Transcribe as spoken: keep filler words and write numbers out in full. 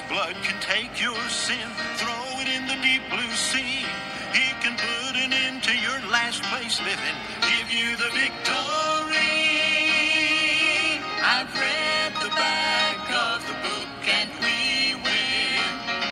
blood can take your sin, throw it in the deep blue sea. He can put an end to your last place living, give you the victory.